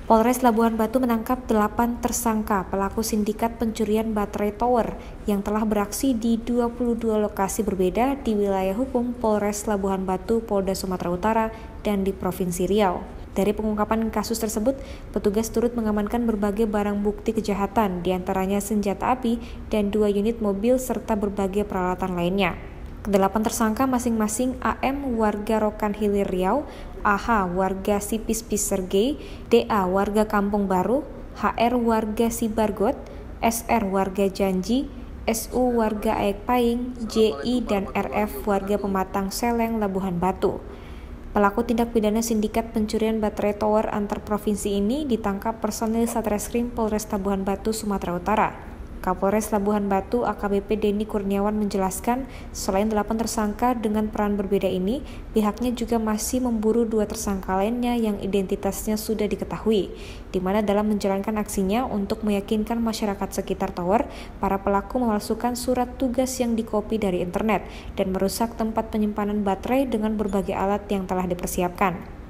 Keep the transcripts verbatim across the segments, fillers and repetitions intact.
Polres Labuhan Batu menangkap delapan tersangka pelaku sindikat pencurian baterai tower yang telah beraksi di dua puluh dua lokasi berbeda di wilayah hukum Polres Labuhan Batu, Polda Sumatera Utara, dan di Provinsi Riau. Dari pengungkapan kasus tersebut, petugas turut mengamankan berbagai barang bukti kejahatan, diantaranya senjata api dan dua unit mobil serta berbagai peralatan lainnya. Kedelapan tersangka masing-masing A M warga Rokan Hilir Riau, A H warga Sipis Pisergei, D A warga Kampung Baru, H R warga Sibargot, S R warga Janji, S U warga Aek Paing, J I dan R F warga Pematang Seleng, Labuhan Batu. Pelaku tindak pidana sindikat pencurian baterai tower antar provinsi ini ditangkap personil Satreskrim Polres Labuhan Batu, Sumatera Utara. Kapolres Labuhan Batu A K B P Denny Kurniawan menjelaskan, selain delapan tersangka dengan peran berbeda ini, pihaknya juga masih memburu dua tersangka lainnya yang identitasnya sudah diketahui, di mana dalam menjalankan aksinya untuk meyakinkan masyarakat sekitar tower, para pelaku memalsukan surat tugas yang dikopi dari internet dan merusak tempat penyimpanan baterai dengan berbagai alat yang telah dipersiapkan.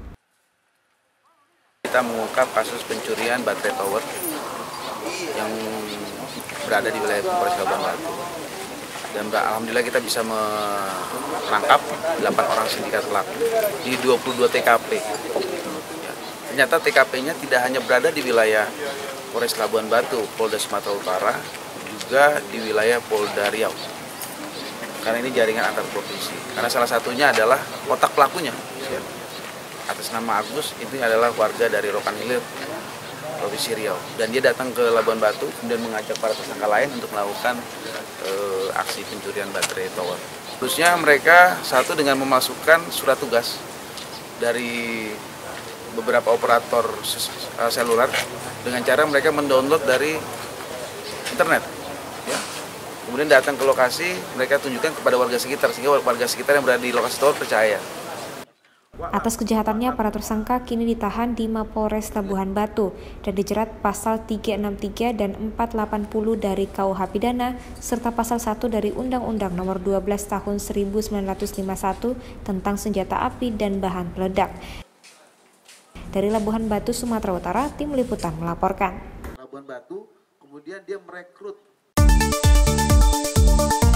Kita mengungkap kasus pencurian baterai tower yang berada di wilayah Polres Labuhan Batu, dan alhamdulillah kita bisa menangkap delapan orang sindikat pelaku di dua puluh dua T K P. Ya, ternyata T K P-nya tidak hanya berada di wilayah Polres Labuhan Batu, Polda Sumatera Utara, juga di wilayah Polda Riau. Karena ini jaringan antar provinsi. Karena salah satunya adalah otak pelakunya, ya, atas nama Agus, itu adalah warga dari Rokan Hilir, Provinsi Riau, dan dia datang ke Labuhan Batu kemudian mengajak para tersangka lain untuk melakukan e, aksi pencurian baterai tower. Khususnya mereka satu dengan memasukkan surat tugas dari beberapa operator seluler dengan cara mereka mendownload dari internet, ya. Kemudian datang ke lokasi, mereka tunjukkan kepada warga sekitar sehingga warga sekitar yang berada di lokasi tower percaya. Atas kejahatannya, para tersangka kini ditahan di Mapolres Labuhan Batu dan dijerat pasal tiga enam tiga dan empat delapan nol dari K U H Pidana serta pasal satu dari Undang-Undang Nomor dua belas Tahun seribu sembilan ratus lima puluh satu tentang senjata api dan bahan peledak. Dari Labuhan Batu, Sumatera Utara, tim liputan melaporkan. Labuhan Batu, kemudian dia merekrut